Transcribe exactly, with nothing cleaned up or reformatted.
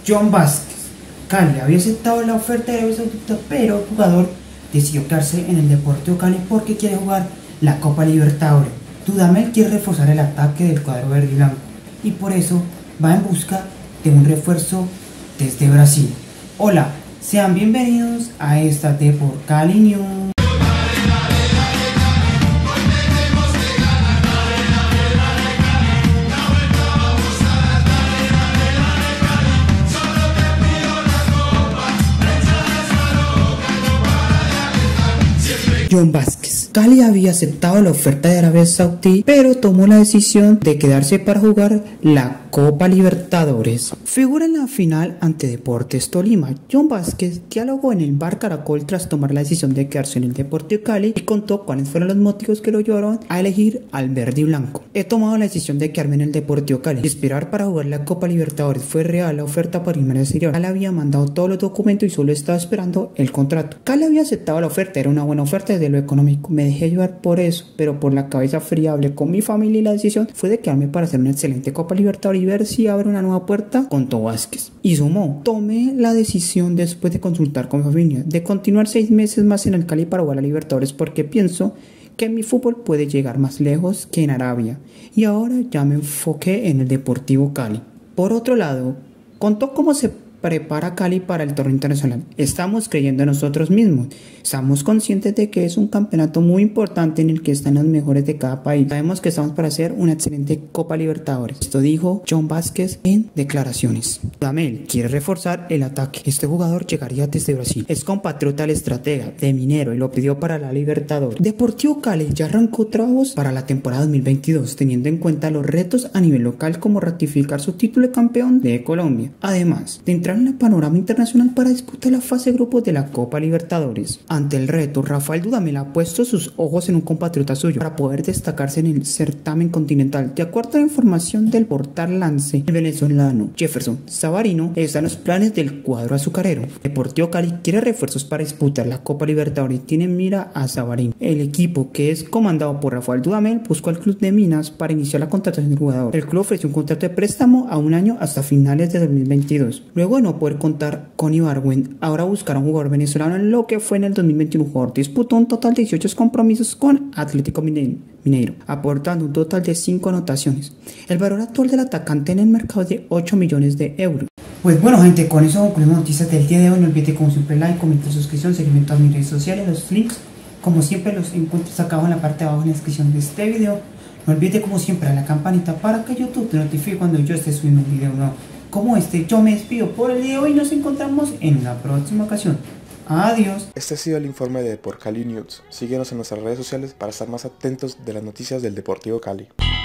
John Vázquez. Cali había aceptado la oferta de Arabia Saudita, pero el jugador decidió quedarse en el Deportivo Cali porque quiere jugar la Copa Libertadores. Dudamel quiere reforzar el ataque del cuadro verde y blanco y por eso va en busca de un refuerzo desde Brasil. Hola, sean bienvenidos a esta Depor Cali News. John Vázquez. Cali había aceptado la oferta de Arabia Saudí, pero tomó la decisión de quedarse para jugar la Copa Libertadores. Figura en la final ante Deportes Tolima. John Vázquez dialogó en el Bar Caracol tras tomar la decisión de quedarse en el Deportivo Cali y contó cuáles fueron los motivos que lo llevaron a elegir al verde y blanco. He tomado la decisión de quedarme en el Deportivo Cali y esperar para jugar la Copa Libertadores. Fue real la oferta para irme al exterior. Cali había mandado todos los documentos y solo estaba esperando el contrato. Cali había aceptado la oferta, era una buena oferta desde lo económico. Me dejé llevar por eso, pero por la cabeza fría hablé con mi familia y la decisión fue de quedarme para hacer una excelente Copa Libertadores y ver si abre una nueva puerta, contó Vázquez. Y sumó: tomé la decisión después de consultar con mi familia de continuar seis meses más en el Cali para jugar a Libertadores porque pienso que mi fútbol puede llegar más lejos que en Arabia y ahora ya me enfoqué en el Deportivo Cali. Por otro lado, contó cómo se prepara Cali para el torneo internacional. Estamos creyendo en nosotros mismos. Estamos conscientes de que es un campeonato muy importante en el que están los mejores de cada país. Sabemos que estamos para hacer una excelente Copa Libertadores. Esto dijo John Vázquez en declaraciones. Dudamel quiere reforzar el ataque. Este jugador llegaría desde Brasil. Es compatriota del estratega de Minero y lo pidió para la Libertadores. Deportivo Cali ya arrancó trabajos para la temporada dos mil veintidós, teniendo en cuenta los retos a nivel local como ratificar su título de campeón de Colombia. Además de entrar en el panorama internacional para disputar la fase de grupos de la Copa Libertadores. Ante el reto, Rafael Dudamel ha puesto sus ojos en un compatriota suyo para poder destacarse en el certamen continental. De acuerdo a la información del portal Lance, el venezolano Jefferson Savarino está en los planes del cuadro azucarero. Deportivo Cali quiere refuerzos para disputar la Copa Libertadores y tiene en mira a Savarino. El equipo, que es comandado por Rafael Dudamel, buscó al club de Minas para iniciar la contratación del jugador. El club ofreció un contrato de préstamo a un año hasta finales de dos mil veintidós. Luego de no poder contar con Ibargüen, ahora buscará un jugador venezolano en lo que fue en el dos mil veintiuno. El jugador disputó un total de dieciocho compromisos con Atlético Mineiro, aportando un total de cinco anotaciones. El valor actual del atacante en el mercado es de ocho millones de euros. Pues bueno, gente, con eso concluimos noticias del día de hoy. No olviden como siempre like, comentar, suscripción, seguimiento a mis redes sociales. Los links como siempre los encuentras acá abajo en la parte de abajo en la descripción de este video. No olviden como siempre a la campanita para que YouTube te notifique cuando yo esté subiendo un video nuevo como este. Yo me despido por el día de hoy y nos encontramos en la próxima ocasión. Adiós. Este ha sido el informe de Depor Cali News. Síguenos en nuestras redes sociales para estar más atentos de las noticias del Deportivo Cali.